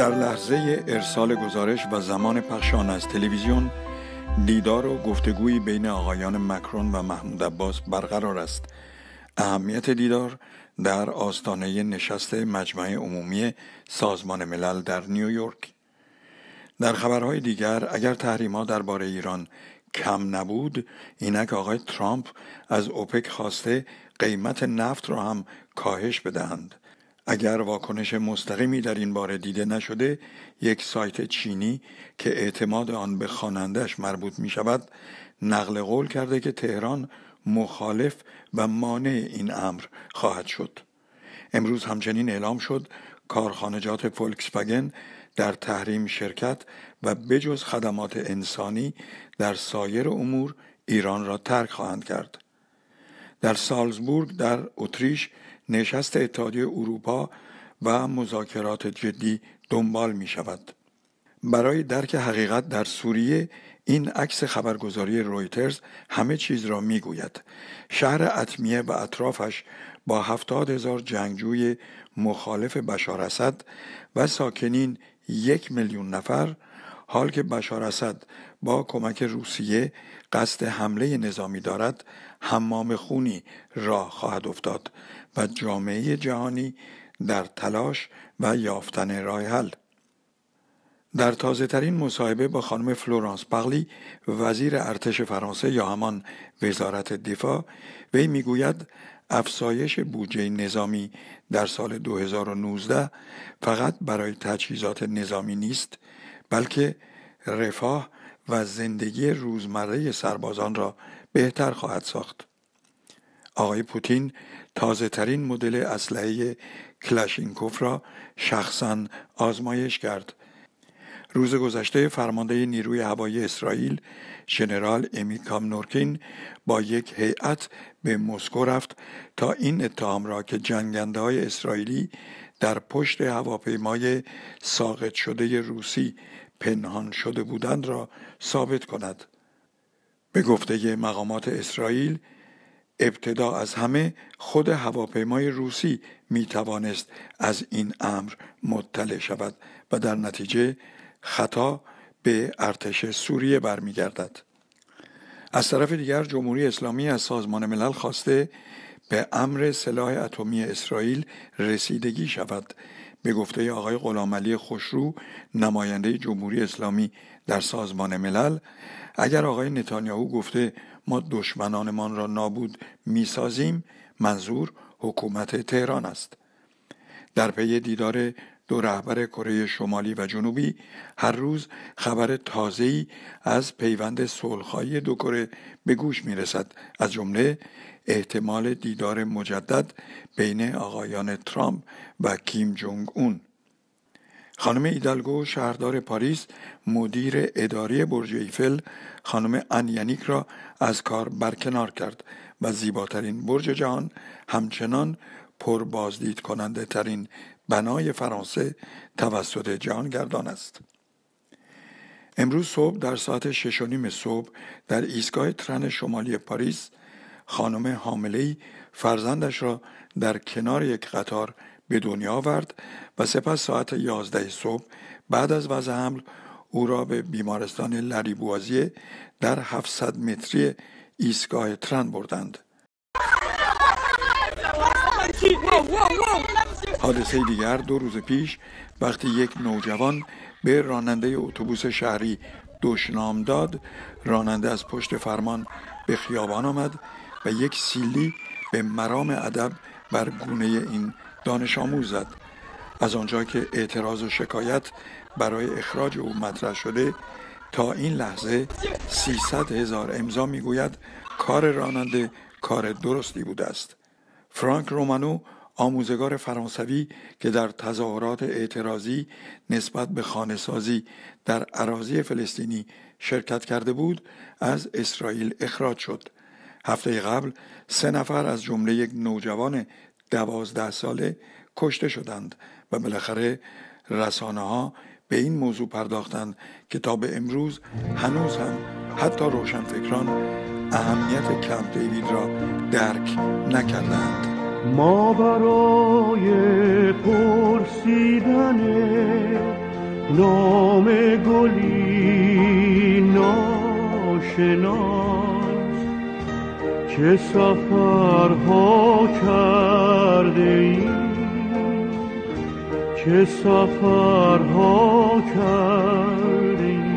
در لحظه ارسال گزارش و زمان پخش آن از تلویزیون، دیدار و گفتگویی بین آقایان مکرون و محمود عباس برقرار است. اهمیت دیدار در آستانه نشست مجمع عمومی سازمان ملل در نیویورک. در خبرهای دیگر، اگر تحریم‌ها درباره ایران کم نبود، اینک آقای ترامپ از اوپک خواسته قیمت نفت را هم کاهش بدهند. اگر واکنش مستقیمی در این باره دیده نشده، یک سایت چینی که اعتماد آن به خواننده‌اش مربوط می شود، نقل قول کرده که تهران مخالف و مانع این امر خواهد شد. امروز همچنین اعلام شد کارخانجات فولکس واگن در تحریم شرکت و بجز خدمات انسانی در سایر امور ایران را ترک خواهند کرد. در سالزبورگ در اتریش نشست اتحادیه اروپا و مذاکرات جدی دنبال می شود. برای درک حقیقت در سوریه، این عکس خبرگزاری رویترز همه چیز را می گوید. شهر اتمیه و اطرافش با 70,000 جنگجوی مخالف بشار اسد و ساکنین 1,000,000 نفر، حال که بشار اسد با کمک روسیه قصد حمله نظامی دارد، حمام خونی راه خواهد افتاد و جامعه جهانی در تلاش و یافتن راه حل. در تازه ترین مصاحبه با خانم فلورانس پارلی، وزیر ارتش فرانسه یا همان وزارت دفاع، وی میگوید افزایش بودجه نظامی در سال 2019 فقط برای تجهیزات نظامی نیست، بلکه رفاه و زندگی روزمره سربازان را بهتر خواهد ساخت. آقای پوتین تازه ترین مدل اسلحه کلاشینکوف را شخصاً آزمایش کرد. روز گذشته فرمانده نیروی هوایی اسرائیل ژنرال امیکام نورکین با یک هیئت به مسکو رفت تا این اتهام را که جنگنده‌های اسرائیلی در پشت هواپیمای ساقط شده روسی پنهان شده بودند را ثابت کند. به گفته مقامات اسرائیل، ابتدا از همه خود هواپیمای روسی می توانست از این امر مطلع شود و در نتیجه خطا به ارتش سوریه برمیگردد. از طرف دیگر جمهوری اسلامی از سازمان ملل خواسته به امر سلاح اتمی اسرائیل رسیدگی شود. به گفته آقای غلامعلی خوشرو، نماینده جمهوری اسلامی در سازمان ملل، اگر آقای نتانیاهو گفته ما دشمنانمان را نابود می‌سازیم، منظور حکومت تهران است. در پی دیدار دو رهبر کره شمالی و جنوبی، هر روز خبر تازه‌ای از پیوند صلح‌خواهی دو کره به گوش می‌رسد، از جمله احتمال دیدار مجدد بین آقایان ترامپ و کیم جونگ اون. خانم ایدالگو شهردار پاریس مدیر اداری برج ایفل خانم ان یانیک را از کار برکنار کرد و زیباترین برج جهان همچنان پر بازدید کننده ترین بنای فرانسه توسط جهانگردان است. امروز صبح در ساعت 6:30 صبح در ایستگاه ترن شمالی پاریس، خانم حامله‌ای فرزندش را در کنار یک قطار به دنیا آورد و سپس ساعت 11 صبح بعد از وضع حمل او را به بیمارستان لریبوازیه در 700 متری ایستگاه ترن بردند. حادثه دیگر 2 روز پیش وقتی یک نوجوان به راننده اتوبوس شهری دشنام داد، راننده از پشت فرمان به خیابان آمد و یک سیلی به مرام ادب بر گونه این دانش آموز زد. از آنجا که اعتراض و شکایت برای اخراج او مطرح شده، تا این لحظه 300,000 امضا میگوید کار راننده کار درستی بوده است. فرانک رومانو، آموزگار فرانسوی که در تظاهرات اعتراضی نسبت به خانه‌سازی در اراضی فلسطینی شرکت کرده بود، از اسرائیل اخراج شد. هفته قبل 3 نفر از جمله یک نوجوان 12 ساله کشته شدند و بالاخره رسانه‌ها به این موضوع پرداختند که تا به امروز هنوز هم حتی روشنفکران اهمیت کمپ دیوید را درک نکردند. ما برای پرسیدن نام گلی ناشناس چه سفرها کرده ای، چه سفرها کرده ای.